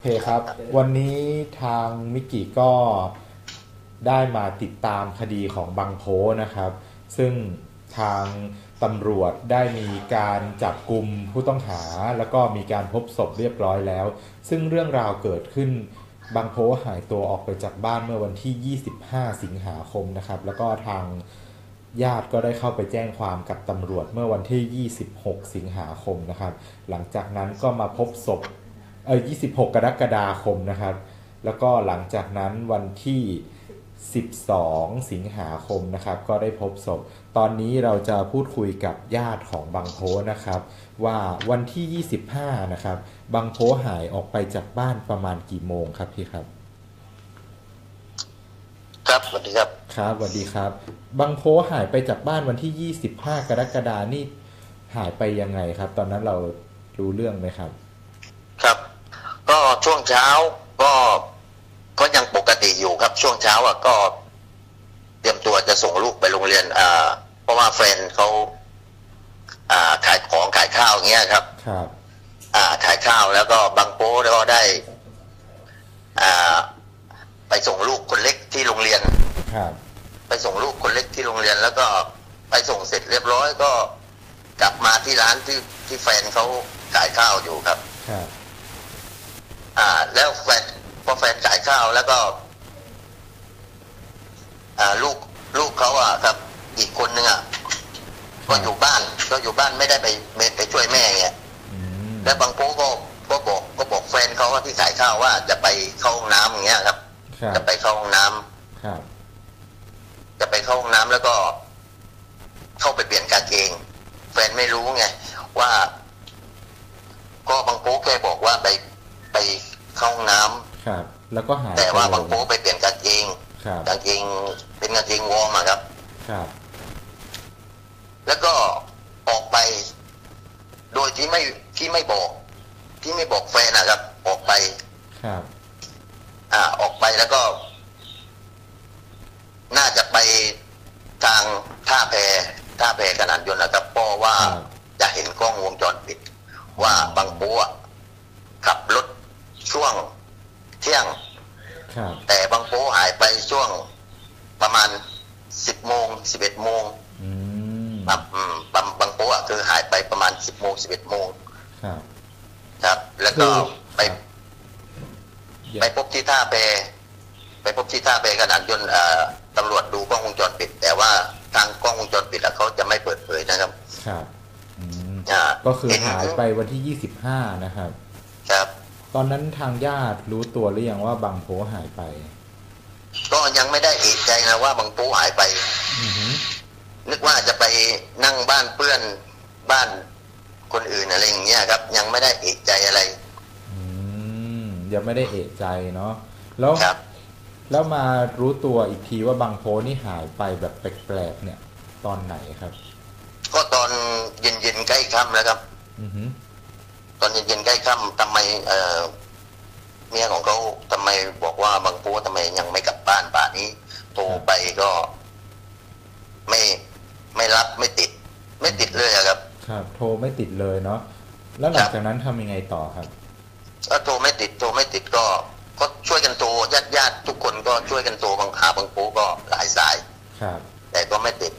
เคครับวันนี้ทางมิกิก็ได้มาติดตามคดีของบังโพนะครับซึ่งทางตำรวจได้มีการจับกุมผู้ต้องหาแล้วก็มีการพบศพเรียบร้อยแล้วซึ่งเรื่องราวเกิดขึ้นบังโพหายตัวออกไปจากบ้านเมื่อวันที่25สิงหาคมนะครับแล้วก็ทางญาติก็ได้เข้าไปแจ้งความกับตำรวจเมื่อวันที่26สิงหาคมนะครับหลังจากนั้นก็มาพบศพ26กรกฎาคมนะครับแล้วก็หลังจากนั้นวันที่12สิงหาคมนะครับก็ได้พบศพตอนนี้เราจะพูดคุยกับญาติของบังโพนะครับว่าวันที่25นะครับบังโพหายออกไปจากบ้านประมาณกี่โมงครับพี่ครับครับสวัสดีครับครับสวัสดีครับบังโพหายไปจากบ้านวันที่25กรกฎาคมนี่หายไปยังไงครับตอนนั้นเรารู้เรื่องไหมครับครับก็ช่วงเช้าก็ยังปกติอยู่ครับช่วงเช้าก็เตรียมตัวจะส่งลูกไปโรงเรียนเพราะว่าแฟนเขาขายของขายข้าวอย่างเงี้ยครับครับขายข้าวแล้วก็บางโป๊ก็ได้ไปส่งลูกคนเล็กที่โรงเรียนครับไปส่งลูกคนเล็กที่โรงเรียนแล้วก็ไปส่งเสร็จเรียบร้อยก็กลับมาที่ร้านที่แฟนเขาขายข้าวอยู่ครับครับแล้วพอแฟนขายข้าวแล้วก็ลูกเขาครับอีกคนนึงก็อยู่บ้านไม่ได้ไปช่วยแม่เงี้ยแล้วบางโป๊ก็บอกแฟนเขาที่ขายข้าวว่าจะไปเข้าห้องน้ำอย่างเงี้ยครับจะไปเข้าห้องน้ำจะไปเข้าห้องน้ำแล้วก็เข้าไปเปลี่ยนกางเกงแฟนไม่รู้ไงว่าก็บางโป๊แค่บอกว่าไปเข้าห้องน้ำครับแล้วก็หายแต่ว่าบางโป๊ไปเปลี่ยนกางเกงเป็นกางเกงวอร์มครับครับแล้วก็ออกไปโดยที่ไม่บอกแฟนนะครับออกไปครับออกไปแล้วก็น่าจะไปทางท่าแพขนานยนต์นะครับเพราะว่าจะเห็นกล้องวงจรปิดว่าบางโป๊ขับรถช่วงเที่ยงแต่บางโป๊หายไปช่วงประมาณ10 โมง 11 โมงบางโป๊คือหายไปประมาณ10 โมง 11 โมงครับแล้วก็ไปพบที่ท่าแพขนานยนต์ตำรวจดูกล้องวงจรปิดแต่ว่าทางกล้องวงจรปิดเขาจะไม่เปิดเผยนะครับครับก็คือหายไปวันที่25นะครับครับตอนนั้นทางญาติรู้ตัวหรือยังว่าบังโพหายไปก็ยังไม่ได้เอะใจนะว่าบังโพหายไปนึกว่าจะไปนั่งบ้านเพื่อนบ้านคนอื่นอะไรอย่างเงี้ยครับยังไม่ได้เอะใจอะไรยังไม่ได้เอะใจเนาะแล้วมารู้ตัวอีกทีว่าบังโพนี่หายไปแบบแปลกๆเนี่ยตอนไหนครับก็ตอนเย็นๆใกล้ค่ำแล้วครับตอนเย็นๆใกล้ค่ำทำไมเมียของเขาทำไมบอกว่าบางโพทำไมยังไม่กลับบ้านป่านนี้โทรไปก็ไม่รับไม่ติดเลยครับครับโทรไม่ติดเลยเนาะแล้วหลังจากนั้นทำยังไงต่อครับก็โทรไม่ติดก็ช่วยกันโทรญาติทุกคนก็ช่วยกันโทรบางโพก็หลายสายครับแต่ก็ไม่ติด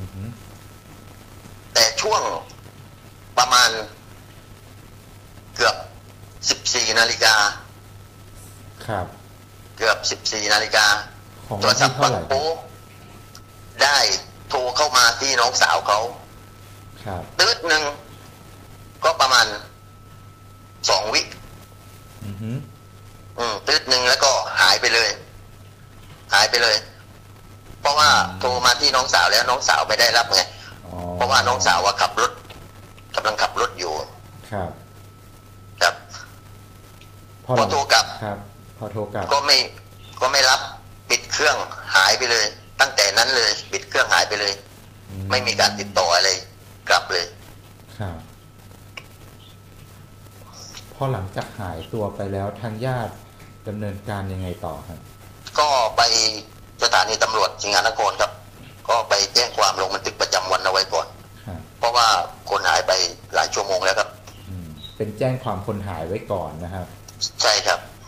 แต่ช่วงประมาณเกือบ14 นาฬิกาครับเกือบ14 นาฬิกาโทรศัพท์บางโพได้โทรเข้ามาที่น้องสาวเขาตืดหนึ่งก็ประมาณ2 วิตืดหนึ่งแล้วก็หายไปเลยเพราะว่าโทรมาที่น้องสาวแล้วน้องสาวไม่ได้รับไงเพราะว่าน้องสาวกำลังขับรถอยู่ครับพอโทรกลับก็ไม่รับปิดเครื่องหายไปเลยตั้งแต่นั้นเลยปิดเครื่องหายไปเลยไม่มีการติดต่ออะไรกลับเลยครับพอหลังจากหายตัวไปแล้วทางญาติดำเนินการยังไงต่อครับก็ไปสถานีตำรวจสิงหนครครับก็ไปแจ้งความลงบันทึกประจำวันเอาไว้ก่อนเพราะว่าคนหายไปหลายชั่วโมงแล้วครับเป็นแจ้งความคนหายไว้ก่อนนะครับใช่ครับ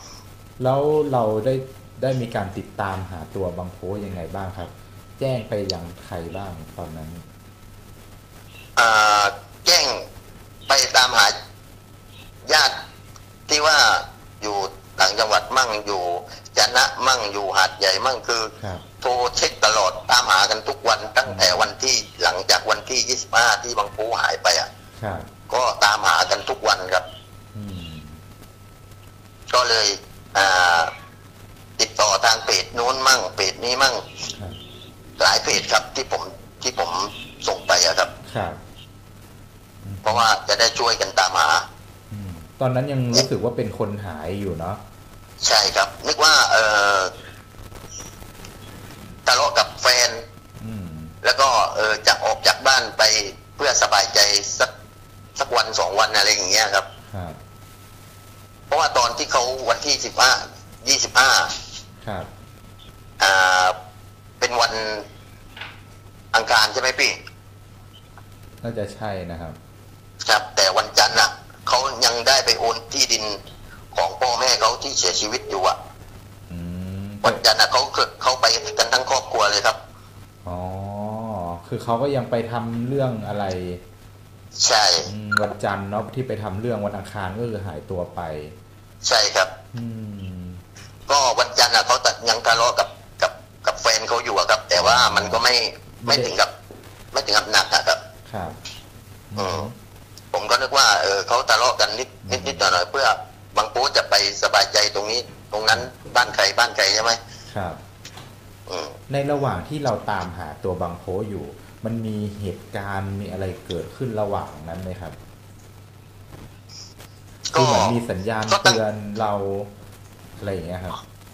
แล้วเราได้มีการติดตามหาตัวบางโพยังไงบ้างครับแจ้งไปยังใครบ้างตอนนั้นแจ้งไปตามหาญาติที่ว่าอยู่ต่างจังหวัดมั่งอยู่จะนะมั่งอยู่หาดใหญ่มั่งคือโทรเช็คตลอดตามหากันทุกวันตั้งแต่วันที่หลังจากวันที่25ที่บางปูหายไปก็ตามหากันทุกวันครับก็เลยติดต่อทางเพจโน้นมั่งเพจนี้มั่งหลายเพจครับที่ผมส่งไปครับเพราะว่าจะได้ช่วยกันตามหาตอนนั้นยังรู้สึกว่าเป็นคนหายอยู่เนาะใช่ครับนึกว่าทะเลาะกับแฟนแล้วก็จะออกจากบ้านไปเพื่อสบายใจสักวัน2 วันอะไรอย่างเงี้ยครับเพราะว่าตอนที่เขาวันที่25เป็นวันอังคารใช่ไหมพี่น่าจะใช่นะครับครับแต่วันจันทร์เขายังได้ไปโอนที่ดินของพ่อแม่เขาที่เสียชีวิตอยู่วันจันทร์เขาไปกันทั้งครอบครัวเลยครับอ๋อคือเขาก็ยังไปทำเรื่องอะไรใช่วันจันทร์เนาะที่ไปทำเรื่องวันอังคารก็คือหายตัวไปใช่ครับก็วันจันทร์เขายังทะเลาะกับแฟนเขาอยู่ครับแต่ว่ามันก็ไม่ถึงกับหนักครับครับผมก็นึกว่าเขาทะเลาะกันนิดหน่อยเพื่อบางปูจะไปสบายใจตรงนี้ตรงนั้นบ้านใครใช่ไหมครับในระหว่างที่เราตามหาตัวบางโพอยู่มันมีเหตุการณ์มีอะไรเกิดขึ้นระหว่างนั้นไหมครับคือเหมือนมีสัญญาณเตือนเราอะไรอย่างเงี้ยครับ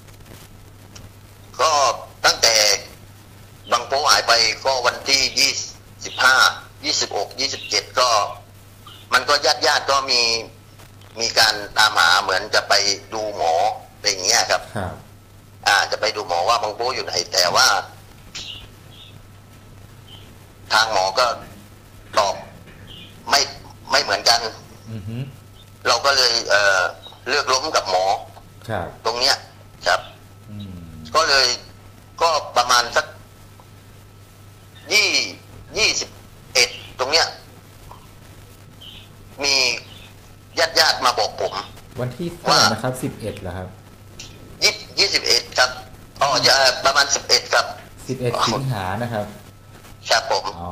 ก็ตั้งแต่บางโพหายไปก็วันที่25 26 27ก็มันก็ญาติก็มีการตามหาเหมือนจะไปดูหมออะไรอย่างเงี้ยครับจะไปดูหมอว่าบางโพอยู่ไหนแต่ว่าทางหมอก็ตอบไม่เหมือนกันเราก็เลยเลือกล้มกับหมอตรงเนี้ยครับก็เลยก็ประมาณสัก21ตรงเนี้ยมีญาติมาบอกผมวันที่เท่าไหร่นะครับ11เหรอครับ 21ครับประมาณ11ครับ 11สิงหานะครับครับผมอ๋อ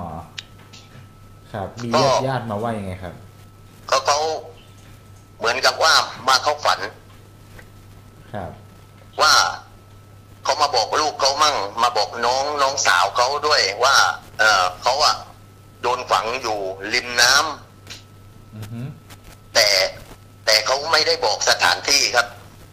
ครับมีญาติมาว่ายังไงครับเขาเหมือนกับว่ามาเข้าฝันครับว่าเขามาบอกลูกเขามั่งมาบอกน้องสาวเขาด้วยว่าเขาโดนฝังอยู่ริมน้ำแต่เขาไม่ได้บอกสถานที่ครับ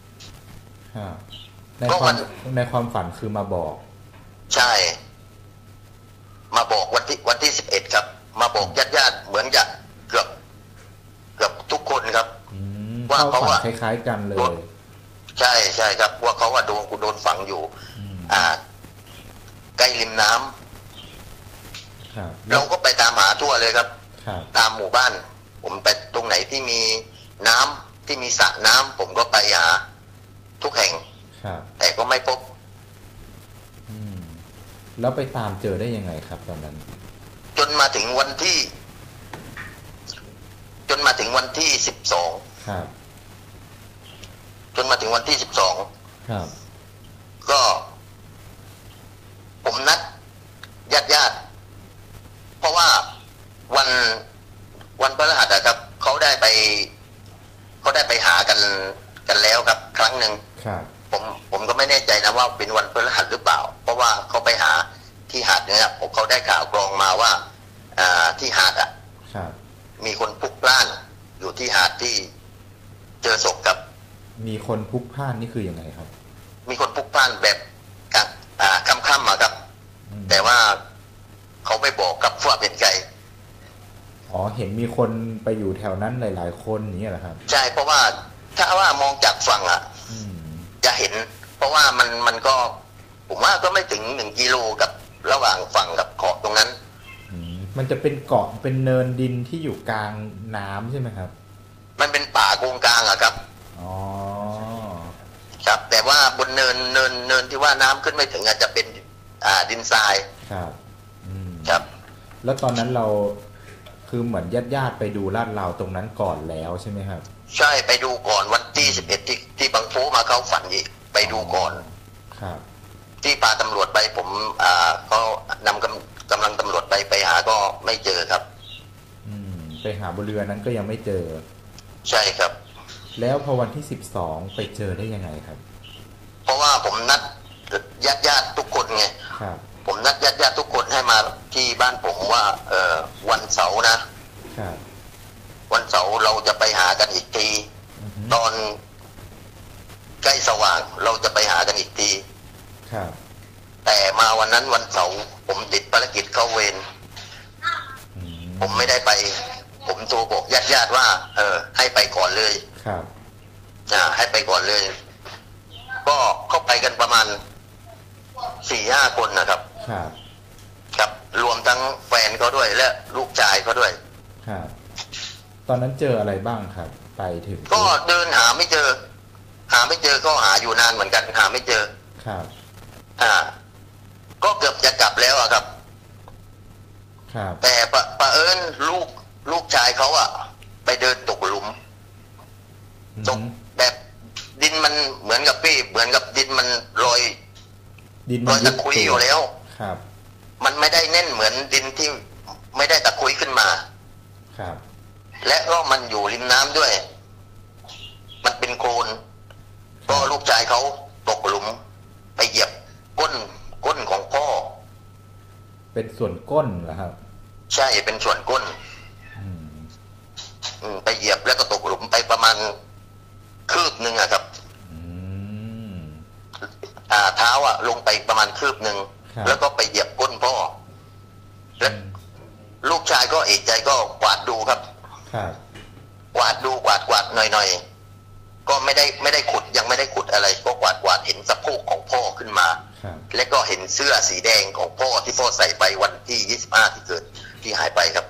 ในความฝันคือมาบอกใช่มาบอกวันที่11ครับมาบอกญาติเหมือนจะเกือบทุกคนครับว่าเขาคล้ายๆกันเลยใช่ครับว่าเขาโดนฝังอยู่ใกล้ริมน้ำเราก็ไปตามหาทั่วเลยครับตามหมู่บ้านผมไปตรงไหนที่มีน้ำที่มีสระน้ำผมก็ไปหาทุกแห่งแต่ก็ไม่พบแล้วไปตามเจอได้ยังไงครับตอนนั้นจนมาถึงวันที่12 ครับจนมาถึงวันที่12 ครับก็ผมนัดญาติเพราะว่าวันพฤหัสครับเขาได้ไปหากันแล้วครับครั้งหนึ่งผมก็ไม่แน่ใจนะว่าเป็นวันพฤหัสหรือเปล่าเพราะว่าเขาไปหาที่หาดเนี่ยเขาได้ข่าวกรองมาว่าที่หาดมีคนพลุกพล่านอยู่ที่หาดที่เจอศพครับมีคนพลุกพล่านนี่คือยังไงครับมีคนพลุกพล่านแบบค่ำๆครับแต่ว่าเขาไม่บอกกับว่าเป็นใครเห็นมีคนไปอยู่แถวนั้นหลายๆคนนี้เหรอครับใช่เพราะว่าถ้าว่ามองจากฝั่งจะเห็นเพราะว่ามันก็ผมว่าก็ไม่ถึง1 กิโลกับระหว่างฝั่งกับเกาะตรงนั้นมันจะเป็นเกาะเป็นเนินดินที่อยู่กลางน้ำใช่ไหมครับมันเป็นป่าโกงกลางครับอ๋อครับแต่ว่าบนเนินที่ว่าน้ำขึ้นไม่ถึงอาจจะเป็นดินทรายครับครับแล้วตอนนั้นเราคือเหมือนญาติไปดูลาดราวตรงนั้นก่อนแล้วใช่ไหมครับใช่ไปดูก่อนวันที่11ที่บางโพมาเข้าฝันอีกไปดูก่อนครับที่พาตำรวจไปผมเขานำกำลังตำรวจไปหาก็ไม่เจอครับไปหาบนเรือนั้นก็ยังไม่เจอใช่ครับแล้วพอวันที่12ไปเจอได้ยังไงครับเพราะว่าผมนัดญาติทุกคนไงครับผมนัดญาติทุกคนให้มาที่บ้านผมว่าวันเสาร์นะครับวันเสาร์เราจะไปหากันอีกทีตอนใกล้สว่างเราจะไปหากันอีกทีครับแต่มาวันนั้นวันเสาร์ผมติดภารกิจเข้าเวรผมไม่ได้ไปผมโทรบอกญาติว่าให้ไปก่อนเลยครับให้ไปก่อนเลยก็เข้าไปกันประมาณ 4-5 คนนะครับครับรวมทั้งแฟนเขาด้วยและลูกชายเขาด้วยครับตอนนั้นเจออะไรบ้างครับไปถึงก็เดินหาไม่เจอก็หาอยู่นานเหมือนกันหาไม่เจอครับก็เกือบจะกลับแล้วครับแต่ประเอิญลูกชายเขาไปเดินตกหลุมตกแบบดินมันเหมือนกับดินมันรอยตะคุยอยู่แล้วครับมันไม่ได้แน่นเหมือนดินที่ไม่ได้ตะคุยขึ้นมาครับและก็มันอยู่ริมน้ำด้วยมันเป็นโคลนก็ลูกชายเขาตกหลุมไปเหยียบก้นของพ่อเป็นส่วนก้นเหรอครับใช่เป็นส่วนก้นไปเหยียบแล้วก็ตกหลุมไปประมาณคืบหนึ่งครับเท้าลงไปประมาณคืบหนึ่งแล้วก็ไปเหยียบก้นพ่อแล้วลูกชายก็เอะใจก็กวาดดูครับกวาดดูกวาดหน่อยก็ไม่ได้ขุดยังไม่ได้ขุดอะไรก็กวาดเห็นสะโพกของพ่อขึ้นมาและก็เห็นเสื้อสีแดงของพ่อที่พ่อใส่ไปวันที่25ที่เกิดที่หายไปครับ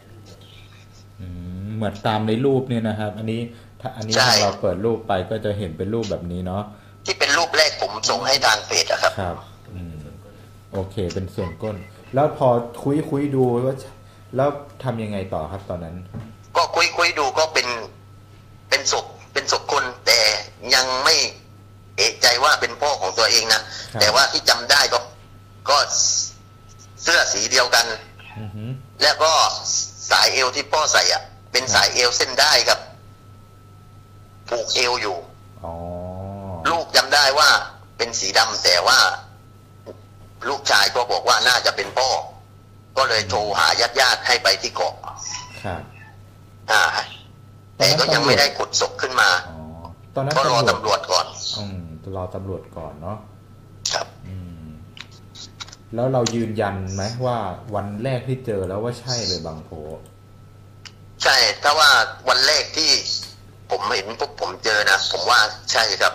เหมือนตามในรูปเนี่ยนะครับอันนี้ถ้าเราเปิดรูปไปก็จะเห็นเป็นรูปแบบนี้เนาะที่เป็นรูปแรกผมส่งให้ทางเพจครับครับโอเคเป็นส่วนก้นแล้วพอคุยดูว่าแล้วทำยังไงต่อครับตอนนั้นก็คุยดูก็เป็นศพคนแต่ยังไม่เอะใจว่าเป็นพ่อของตัวเองนะแต่ว่าที่จำได้ก็เสื้อสีเดียวกันแล้วก็สายเอวที่พ่อใส่เป็นสายเอวเส้นได้ครับผูกเอวอยู่ลูกจำได้ว่าเป็นสีดำแต่ว่าลูกชายก็บอกว่าน่าจะเป็นพ่อก็เลยโทรหาญาติให้ไปที่เกาะครับแต่ก็ยังไม่ได้ขุดศพขึ้นมาตอนนั้นก็รอตำรวจก่อนรอตำรวจก่อนเนาะครับแล้วเรายืนยันไหมว่าวันแรกที่เจอแล้วว่าใช่เลยบางโพใช่ถ้าว่าวันแรกที่ผมเห็นพวกผมเจอนะผมว่าใช่ครับ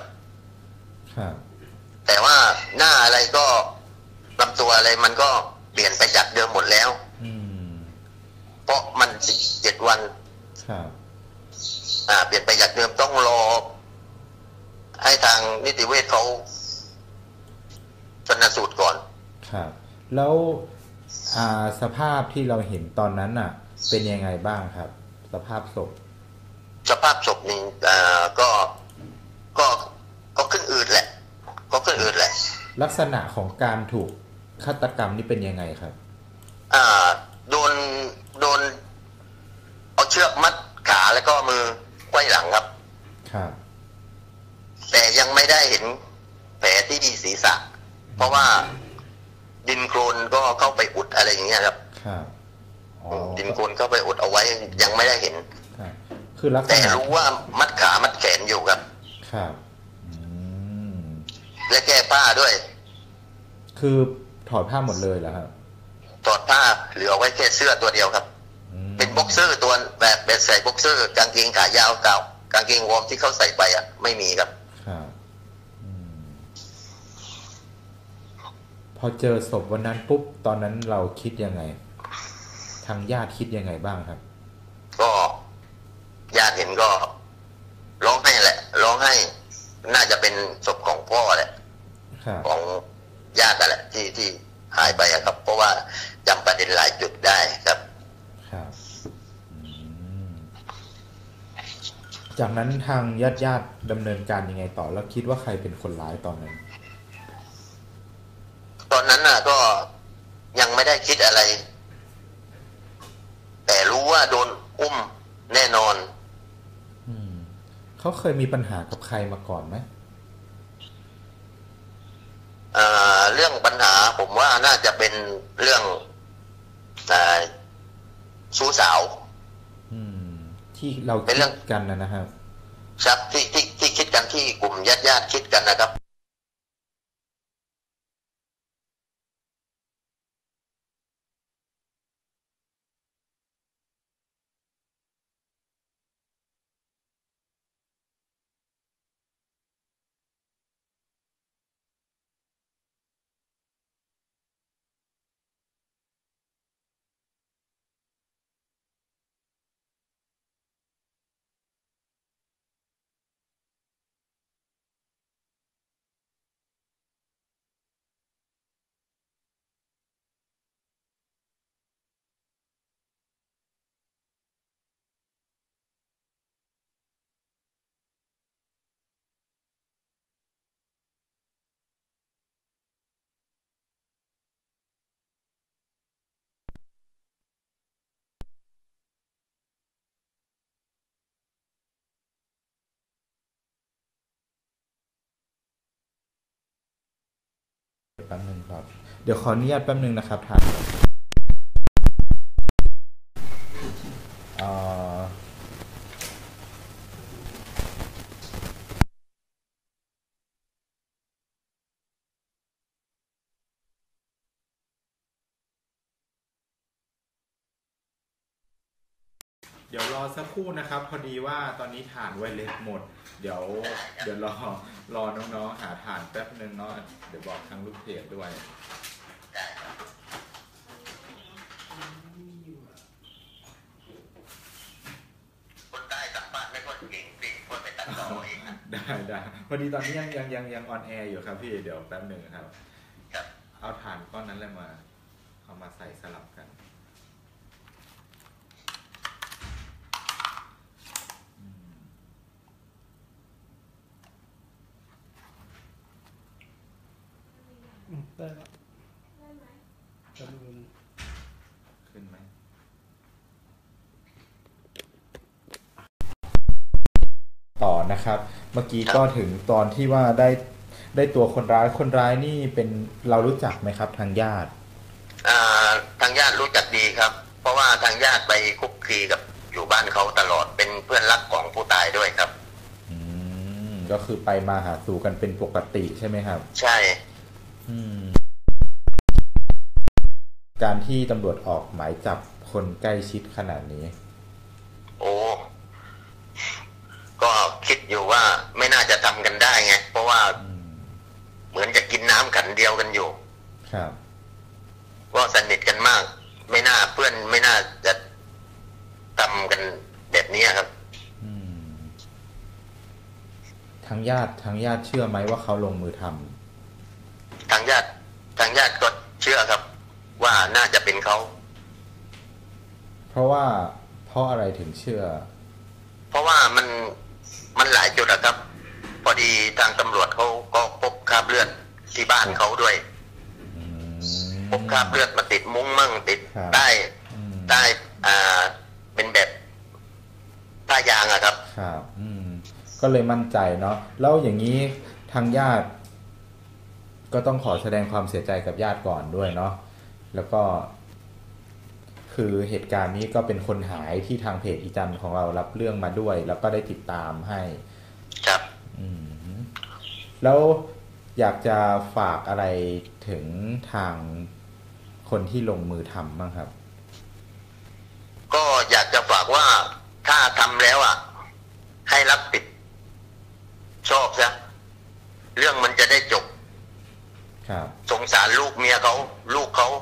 แต่ว่าหน้าอะไรก็ลำตัวอะไรมันก็เปลี่ยนไปจากเดิมหมดแล้วเพราะมัน17 วันเปลี่ยนไปจากเดิมต้องรอให้ทางนิติเวชเขาชันสูตรก่อนครับแล้วสภาพที่เราเห็นตอนนั้นเป็นยังไงบ้างครับสภาพศพนี่ก็ขึ้นอืดแหละลักษณะของการถูกฆาตกรรมนี่เป็นยังไงครับโดนเอาเชือกมัดขาแล้วก็มือไขว้หลังครับแต่ยังไม่ได้เห็นแผลที่ศีรษะเพราะว่าดินโคลนก็เข้าไปอุดอะไรอย่างเงี้ยครับดินโคลนเข้าไปอุดเอาไว้ยังไม่ได้เห็นคือลักษณะแต่รู้ว่ามัดขามัดแขนอยู่ครับและแก้ผ้าด้วยคือถอดผ้าหมดเลยเหรอครับถอดผ้าเหลือไว้แค่เสื้อตัวเดียวครับเป็นบ็อกเซอร์ตัวแบบใส่บ็อกเซอร์กางเกงขายาวเก่ากางเกงวอร์มที่เขาใส่ไปไม่มีครับพอเจอศพวันนั้นปุ๊บตอนนั้นเราคิดยังไงทางญาติคิดยังไงบ้างครับก็ญาติเห็นก็ร้องไห้แหละร้องไห้น่าจะเป็นศพพ่อแหละของญาติแหละที่หายไปครับ เพราะว่าจำประเด็นหลายจุดได้ครับครับจากนั้นทางญาติดำเนินการยังไงต่อแล้วคิดว่าใครเป็นคนร้ายตอนนั้นน่ะก็ยังไม่ได้คิดอะไรแต่รู้ว่าโดนอุ้มแน่นอนเขาเคยมีปัญหากับใครมาก่อนไหมเรื่องปัญหาผมว่าน่าจะเป็นเรื่องชู้สาวที่เราคิดกันนะครับครับที่คิดกันที่กลุ่มญาติคิดกันนะครับแป๊บนึงครับเดี๋ยวขออนุญาตแป๊บนึงนะครับท่านเดี๋ยวรอสักครู่นะครับพอดีว่าตอนนี้ถ่านไวเลสหมดเดี๋ยวรอน้องๆหาถ่านแป๊บนึงเนาะเดี๋ยวบอกทางลูกเพจด้วยคนใต้สัมภาษณ์ไม่ค่อยเก่งคนไปตัดต่อเองได้พอดีตอนนี้ยังออนแอร์อยู่ครับพี่เดี๋ยวแป๊บนึงครับเอาถ่านก้อนนั้นเลยมาเอามาใส่สลับกันได้แล้วจะดูขึ้นไหมต่อนะครับเมื่อกี้ก็ถึงตอนที่ว่าได้ตัวคนร้ายนี่เป็นเรารู้จักไหมครับทางญาติทางญาติรู้จักดีครับเพราะว่าทางญาติไปคุกคีกับอยู่บ้านเขาตลอดเป็นเพื่อนรักของผู้ตายด้วยครับก็คือไปมาหาสู่กันเป็นปกติใช่ไหมครับใช่การที่ตำรวจออกหมายจับคนใกล้ชิดขนาดนี้ก็คิดอยู่ว่าไม่น่าจะทำกันได้ไงเพราะว่าเหมือนจะกินน้ำขันเดียวกันอยู่ครับก็สนิทกันมากเพื่อนไม่น่าจะทำกันแบบนี้ครับทางญาติเชื่อไหมว่าเขาลงมือทำทางญาติก็เชื่อครับว่าน่าจะเป็นเขาเพราะอะไรถึงเชื่อเพราะว่ามันหลายจุดอะครับพอดีทางตำรวจเขาก็พบคราบเลือดที่บ้านเขาด้วยพบคราบเลือดมาติดมุ้งมั่งติดใต้เป็นแบบใต้ยางอะครับครับก็เลยมั่นใจเนาะแล้วอย่างนี้ทางญาติก็ต้องขอแสดงความเสียใจกับญาติก่อนด้วยเนาะแล้วก็คือเหตุการณ์นี้ก็เป็นคนหายที่ทางเพจอีจันของเรารับเรื่องมาด้วยแล้วก็ได้ติดตามให้ครับแล้วอยากจะฝากอะไรถึงทางคนที่ลงมือทำบ้างครับก็อยากจะฝากว่าถ้าทำแล้วให้รับผิดชอบซะเรื่องมันจะได้จบสงสารลูกเมียเขาลูกเขา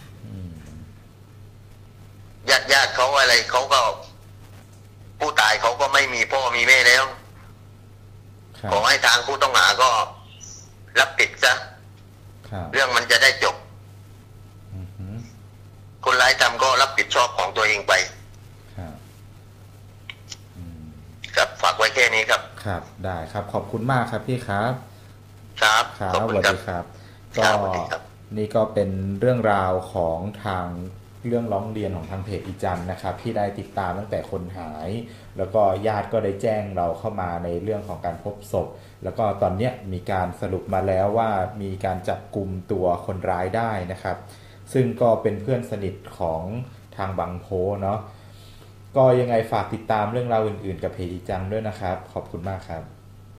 ญาติเขาอะไรเขาก็ผู้ตายเขาก็ไม่มีพ่อมีแม่แล้วขอให้ทางผู้ต้องหาก็รับผิดซะเรื่องมันจะได้จบคนร้ายทำก็รับผิดชอบของตัวเองไปครับฝากไว้แค่นี้ครับครับได้ครับขอบคุณมากครับพี่ครับครับสวัสดีครับก็นี่ก็เป็นเรื่องราวของทางเรื่องร้องเรียนของทางเพจอีจันนะครับที่ได้ติดตามตั้งแต่คนหายแล้วก็ญาติก็ได้แจ้งเราเข้ามาในเรื่องของการพบศพแล้วก็ตอนนี้มีการสรุปมาแล้วว่ามีการจับกลุ่มตัวคนร้ายได้นะครับซึ่งก็เป็นเพื่อนสนิทของทางบางโพเนาะก็ยังไงฝากติดตามเรื่องราวอื่นๆกับเพจอีจันด้วยนะครับขอบคุณมากครับ